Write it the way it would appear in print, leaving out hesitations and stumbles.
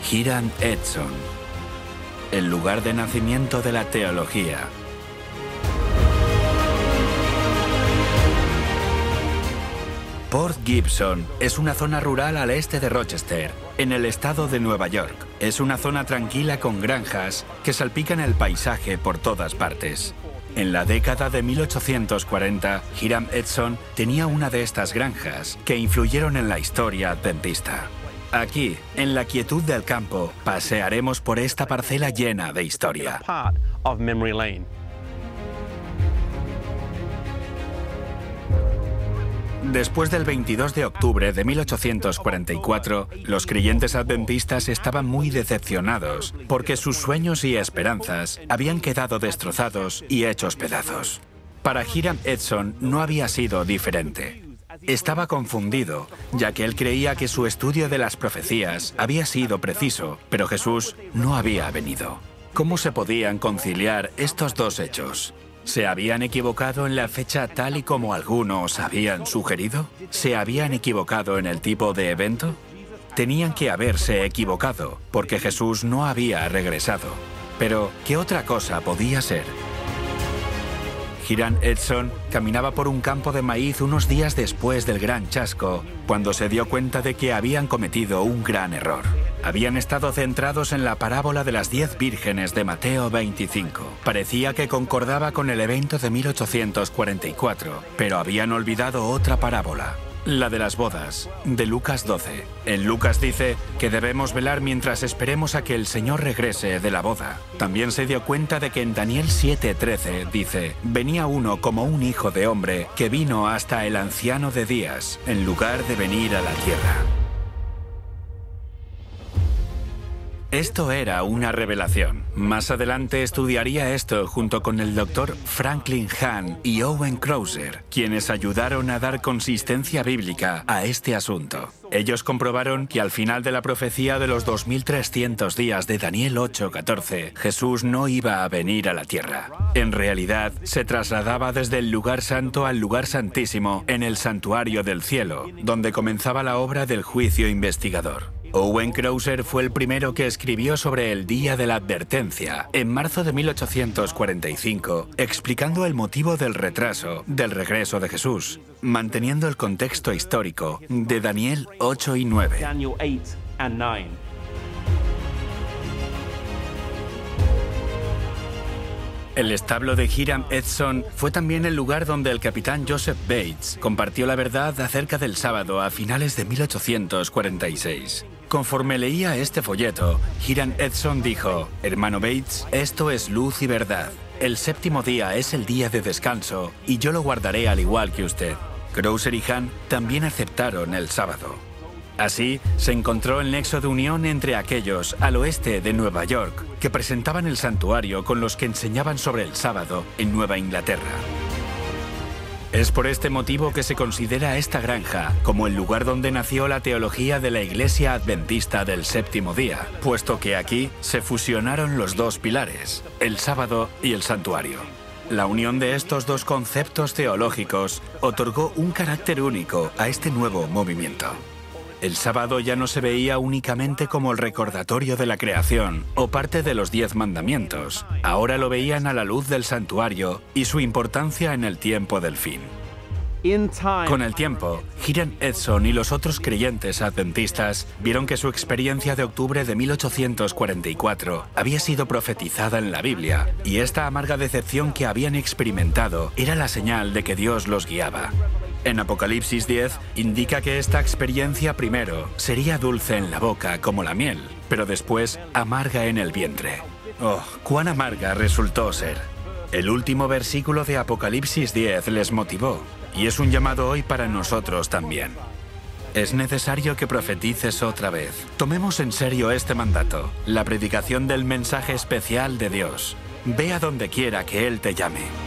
Hiram Edson, el lugar de nacimiento de la teología. Port Gibson es una zona rural al este de Rochester, en el estado de Nueva York. Es una zona tranquila con granjas que salpican el paisaje por todas partes. En la década de 1840, Hiram Edson tenía una de estas granjas que influyeron en la historia adventista. Aquí, en la quietud del campo, pasearemos por esta parcela llena de historia. Después del 22 de octubre de 1844, los creyentes adventistas estaban muy decepcionados porque sus sueños y esperanzas habían quedado destrozados y hechos pedazos. Para Hiram Edson no había sido diferente. Estaba confundido, ya que él creía que su estudio de las profecías había sido preciso, pero Jesús no había venido. ¿Cómo se podían conciliar estos dos hechos? ¿Se habían equivocado en la fecha tal y como algunos habían sugerido? ¿Se habían equivocado en el tipo de evento? Tenían que haberse equivocado, porque Jesús no había regresado. Pero, ¿qué otra cosa podía ser? Hiram Edson caminaba por un campo de maíz unos días después del gran chasco, cuando se dio cuenta de que habían cometido un gran error. Habían estado centrados en la parábola de las 10 vírgenes de Mateo 25. Parecía que concordaba con el evento de 1844, pero habían olvidado otra parábola, la de las bodas, de Lucas 12. En Lucas dice que debemos velar mientras esperemos a que el Señor regrese de la boda. También se dio cuenta de que en Daniel 7:13 dice: venía uno como un hijo de hombre que vino hasta el anciano de días, en lugar de venir a la tierra. Esto era una revelación. Más adelante estudiaría esto junto con el Dr. Franklin Hahn y Owen Crozer, quienes ayudaron a dar consistencia bíblica a este asunto. Ellos comprobaron que al final de la profecía de los 2300 días de Daniel 8:14, Jesús no iba a venir a la tierra. En realidad, se trasladaba desde el lugar santo al lugar santísimo en el santuario del cielo, donde comenzaba la obra del juicio investigador. Owen Crozer fue el primero que escribió sobre el Día de la Advertencia, en marzo de 1845, explicando el motivo del retraso del regreso de Jesús, manteniendo el contexto histórico de Daniel 8 y 9. El establo de Hiram Edson fue también el lugar donde el capitán Joseph Bates compartió la verdad acerca del sábado a finales de 1846. Conforme leía este folleto, Hiram Edson dijo: hermano Bates, esto es luz y verdad. El séptimo día es el día de descanso y yo lo guardaré al igual que usted. Crozer y Hahn también aceptaron el sábado. Así, se encontró el nexo de unión entre aquellos al oeste de Nueva York que presentaban el santuario con los que enseñaban sobre el sábado en Nueva Inglaterra. Es por este motivo que se considera esta granja como el lugar donde nació la teología de la Iglesia Adventista del Séptimo Día, puesto que aquí se fusionaron los dos pilares, el sábado y el santuario. La unión de estos dos conceptos teológicos otorgó un carácter único a este nuevo movimiento. El sábado ya no se veía únicamente como el recordatorio de la creación o parte de los 10 mandamientos. Ahora lo veían a la luz del santuario y su importancia en el tiempo del fin. Con el tiempo, Hiram Edson y los otros creyentes adventistas vieron que su experiencia de octubre de 1844 había sido profetizada en la Biblia, y esta amarga decepción que habían experimentado era la señal de que Dios los guiaba. En Apocalipsis 10 indica que esta experiencia primero sería dulce en la boca como la miel, pero después amarga en el vientre. ¡Oh, cuán amarga resultó ser! El último versículo de Apocalipsis 10 les motivó, y es un llamado hoy para nosotros también. Es necesario que profetices otra vez. Tomemos en serio este mandato, la predicación del mensaje especial de Dios. Ve a donde quiera que Él te llame.